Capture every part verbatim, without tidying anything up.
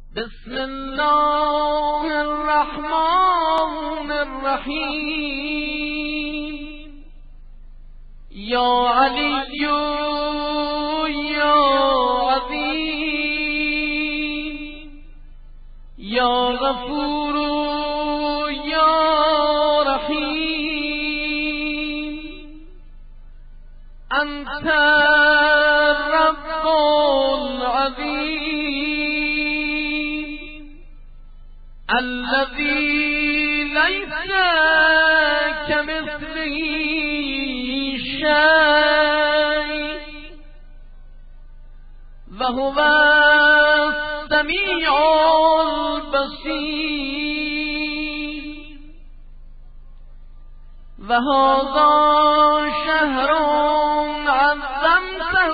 بسم الله الرحمن الرحیم. یا علی یا عظیم، یا غفور یا رحیم، انت رب العظیم الذي ليس كمثله شيء وهو السميع البصير. وهذا شهر عظمته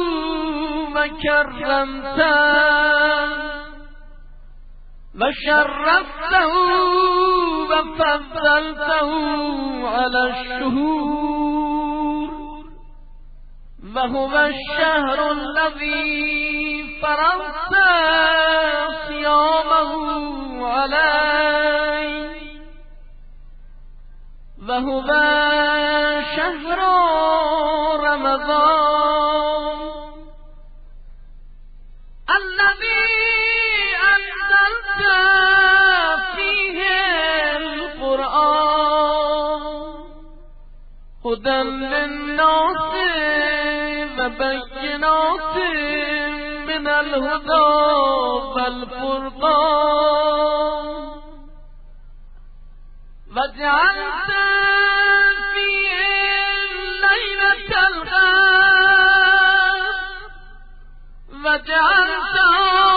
وكرمته وشرفته وفضلته على الشهور. وهو الشهر الذي فرضت صيامه عليه. وهو شهر رمضان الذي فيه القرآن هدى للناس وبينات من الهدى والفرقان. وجعلت فيه ليلة القدر وجعلته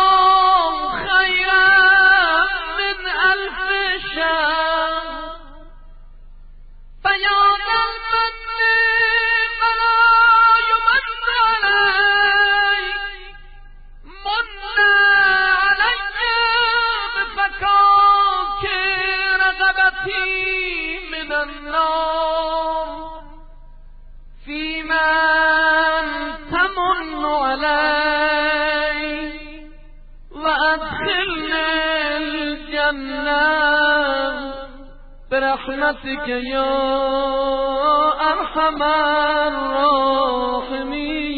من النار فيما تمن علي وأدخلني الجنة برحمتك يا أرحم الراحمين.